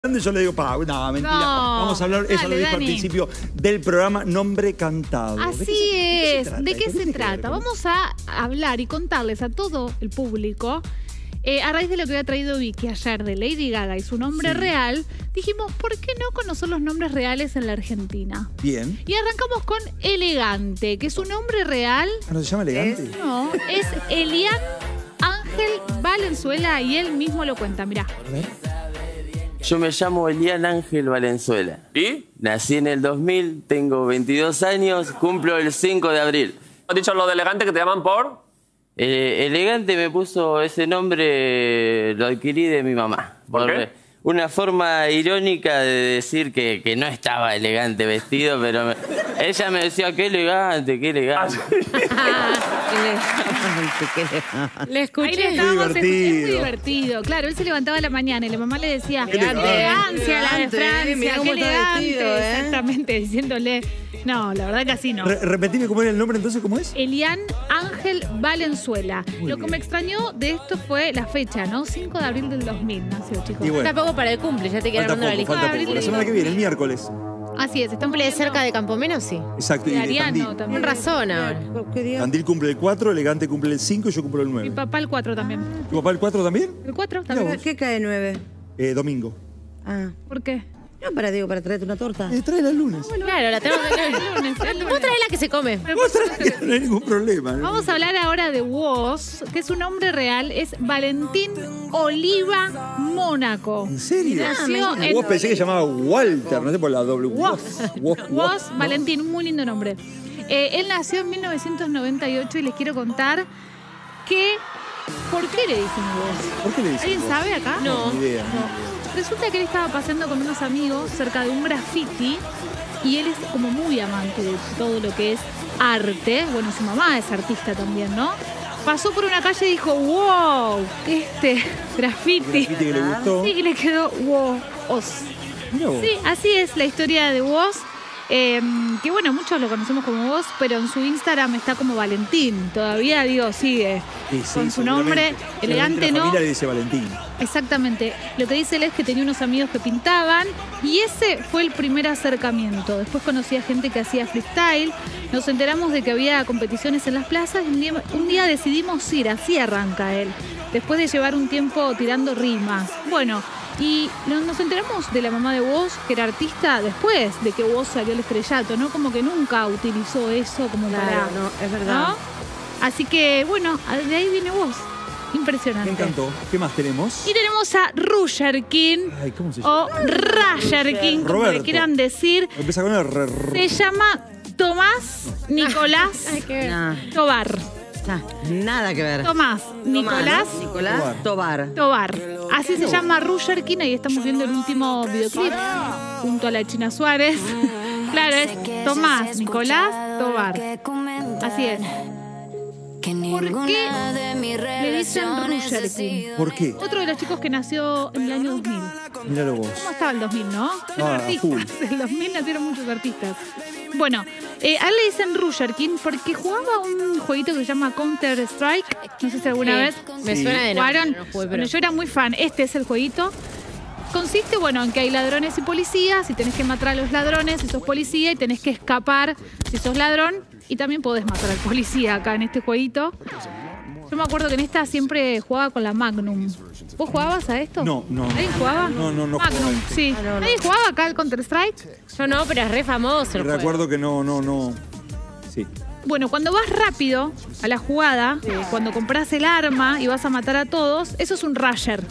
Yo le digo, no, mentira. No, Vamos a hablar, eso lo dijo al principio del programa Nombre Cantado. Así es. ¿De qué se trata? Vamos a hablar y contarles a todo el público, a raíz de lo que había traído Vicky ayer de Lady Gaga y su nombre real, dijimos, ¿por qué no conocer los nombres reales en la Argentina? Bien. Y arrancamos con Elegante, que su nombre real... ¿No se llama Elegante? No, es Elian Ángel Valenzuela y él mismo lo cuenta, mirá. A ver. Yo me llamo Elian Ángel Valenzuela. ¿Y? Nací en el 2000, tengo 22 años, cumplo el 5 de abril. ¿Has dicho lo de elegante que te llaman por? Elegante me puso ese nombre, lo adquirí de mi mamá. ¿Por qué? Una forma irónica de decir que no estaba elegante vestido, pero ella me decía, qué elegante, qué elegante. Le escuché. Ahí le estábamos escuchando, es muy divertido. Claro, él se levantaba a la mañana y la mamá le decía, qué elegancia la de Francia, qué elegante. Exactamente, diciéndole... No, la verdad que así no. Repetime cómo era el nombre entonces, ¿cómo es? Elian Ángel Valenzuela. Lo que me extrañó de esto fue la fecha, ¿no? 5 de abril del 2000 nació, chicos. Y bueno, Falta poco para el cumple, ya te quedan armando la lista. falta poco. La semana que viene, el miércoles. Así es, está ¿Cumple de cerca de Campomeno? Sí. Exacto. de Y de Ariano Tandil. también. Con razón ahora. Tandil cumple el 4, Elegante cumple el 5 y yo cumplo el Mi 9. papá el 4 también. ¿Tu papá el 4 también? ¿El 4 Mira también? vos. ¿Qué cae 9? Domingo. Ah. ¿Por qué? No, para traerte una torta. Trae el lunes. Claro, la tenemos que El lunes. Vos traes la que se come. Vos traes, no hay ningún problema. ¿no? Vamos a hablar ahora de Woz, que su nombre real es Valentín Oliva Mónaco. ¿En serio? Nació en Vos pensé que llamaba Walter, no sé por la W. Woz, Valentín, un muy lindo nombre. Él nació en 1998 y les quiero contar que... ¿Por qué le dicen Woz? ¿Por qué le dicen ¿Alguien Woz? sabe acá? No. Ni idea. Resulta que él estaba paseando con unos amigos cerca de un graffiti y él es como muy amante de todo lo que es arte. Bueno, su mamá es artista también, ¿no? Pasó por una calle y dijo, wow, graffiti. ¿Graffiti que le gustó? Sí, y le quedó wow. Mirá vos. Sí, así es la historia de Woz. Que bueno, muchos lo conocemos como Woz, pero en su Instagram está como Valentín. Todavía, digo, sigue Sí, con su nombre. seguramente. Elegante, La ¿no? familia le dice Valentín. Exactamente. Lo que dice él es que tenía unos amigos que pintaban y ese fue el primer acercamiento. Después conocí a gente que hacía freestyle. Nos enteramos de que había competiciones en las plazas y un día decidimos ir. Así arranca él. Después de llevar un tiempo tirando rimas. Bueno, y nos enteramos de la mamá de Woz, que era artista, después de que Woz salió al estrellato, ¿no? Como que nunca utilizó eso como para... Claro, no, es verdad. ¿no? Así que, bueno, de ahí viene Woz. Impresionante. Me encantó. ¿Qué más tenemos? Y tenemos a Roger King, Ay, ¿cómo se llama? o Roger King, como le Roberto. quieran decir. Empieza con el Se llama Tomás Nicolás Nah, Tobar. nada que ver. Tomás Nicolás Nicolás Tobar. Tobar. Así se llama Roger King. Ahí estamos viendo el último videoclip junto a la China Suárez. Claro, es Tomás Nicolás Tobar. Así es. ¿Por qué le dicen Roger King? ¿Por qué? Otro de los chicos que nació en el año 2000. Míralo vos. ¿Cómo estaba el 2000, no? full. En el 2000 nacieron muchos artistas. Bueno, a él le dicen Roger King porque jugaba un jueguito que se llama Counter Strike. No sé si alguna vez Me suena de nombre, jugaron. no jugué, pero... Bueno, yo era muy fan. Este es el jueguito. Consiste, bueno, en que hay ladrones y policías y tenés que matar a los ladrones si sos policía y tenés que escapar si sos ladrón y también podés matar al policía acá en este jueguito. Yo me acuerdo que en esta siempre jugaba con la Magnum. ¿Vos jugabas a esto? No. ¿Alguien jugaba? No Magnum, jugaba. sí. ¿Nadie jugaba acá al Counter-Strike? Yo no, pero es re famoso el juego. Recuerdo que no. Sí. Bueno, cuando vas rápido a la jugada, cuando compras el arma y vas a matar a todos, eso es un rusher.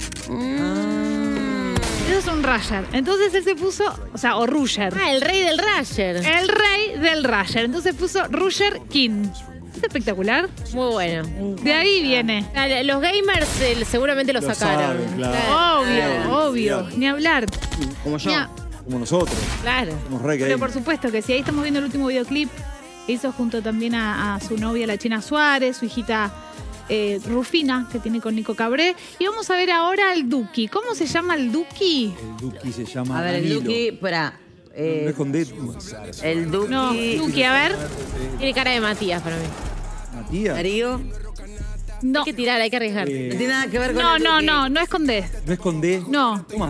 Eso es un rusher. Entonces él se puso, o Rusher. Ah, el rey del Rasher. El rey del rusher. Entonces puso Roger King. Es espectacular. Muy bueno. De ahí viene. Los gamers seguramente lo sacaron. saben, claro. Obvio. Ni hablar. Como yo. Mira, Como nosotros. Claro. Somos re pero gamers. por supuesto que sí. Ahí estamos viendo el último videoclip que hizo junto también a su novia, la China Suárez, su hijita Rufina, que tiene con Nico Cabré. Y vamos a ver ahora al Duki. ¿Cómo se llama el Duki? El Duki se llama A ver, el Danilo. Duki, espera. No es con D. El Duki. No, Duki, a ver. Tiene cara de Matías para mí. Matías. Darío. No. Hay que tirar, hay que arriesgar. No tiene nada que ver con No, el no, Duki. no es con D. ¿No es con D? No. Tomás.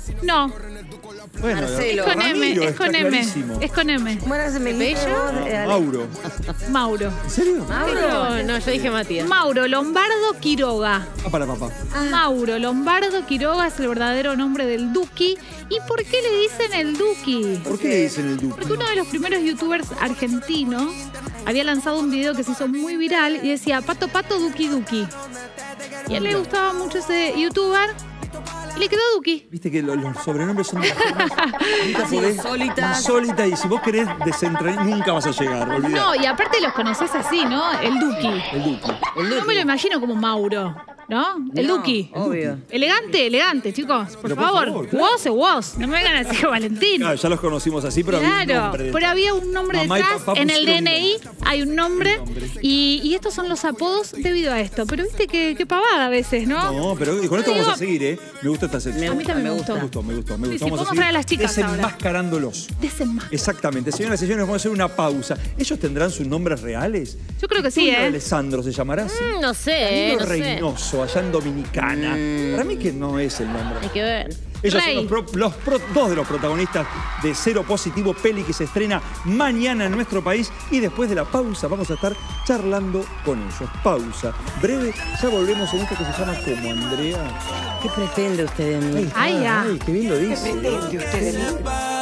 No, Bueno, Marcelo. es con M, Ramiro, es con está M. clarísimo. Es con M. ¿Cómo era ese melillo? Mauro. Mauro. ¿En serio? No, yo dije Matías. Mauro Lombardo Quiroga. Ah, para papá. Mauro Lombardo Quiroga es el verdadero nombre del Duki. ¿Y por qué le dicen el Duki? ¿Por qué le dicen el Duque? Porque uno de los primeros youtubers argentinos había lanzado un video que se hizo muy viral y decía Pato Pato Duki Duki. Y a él le gustaba mucho ese youtuber y le quedó Duki. Viste que los sobrenombres son de las formas nunca Así, podés- insólitas. insólitas, y si vos querés desentrañar, nunca vas a llegar, olvidá. No, y aparte los conoces así, ¿no? El Duki. El Duque. No me lo imagino como Mauro, ¿no? El No, Duki. obvio. Elegante, elegante, chicos. Por Pero por favor. favor, claro. Vos es vos. No me vengan a decir Valentín. Claro, ya los conocimos así, pero había un Claro, nombre. pero había un nombre Mamá y detrás. papá En el pusieron un DNI hay un nombre. Y estos son los apodos debido a esto. Pero viste que pavada a veces, ¿no? No, pero con esto vamos a seguir, ¿eh? Me gusta esta sección. A mí también me gustó. Me gustó. Sí, sí, Vamos podemos traer a las chicas ahora. desenmascarándolos. Desenmasca. Exactamente. Señoras y señores, vamos a hacer una pausa. ¿Ellos tendrán sus nombres reales? Yo creo que sí, Tulio ¿eh? Alessandro se llamará así. No sé, Danilo no sé. Reynoso, allá en Dominicana. Para mí que no es el nombre. Hay que ver. Ellos Rey. son dos de los protagonistas de Cero Positivo, peli que se estrena mañana en nuestro país. Y después de la pausa vamos a estar charlando con ellos. Pausa breve, ya volvemos en esto que se llama como Andrea. ¿Qué pretende usted de mí? Ay, ya. Ay, qué bien lo dice.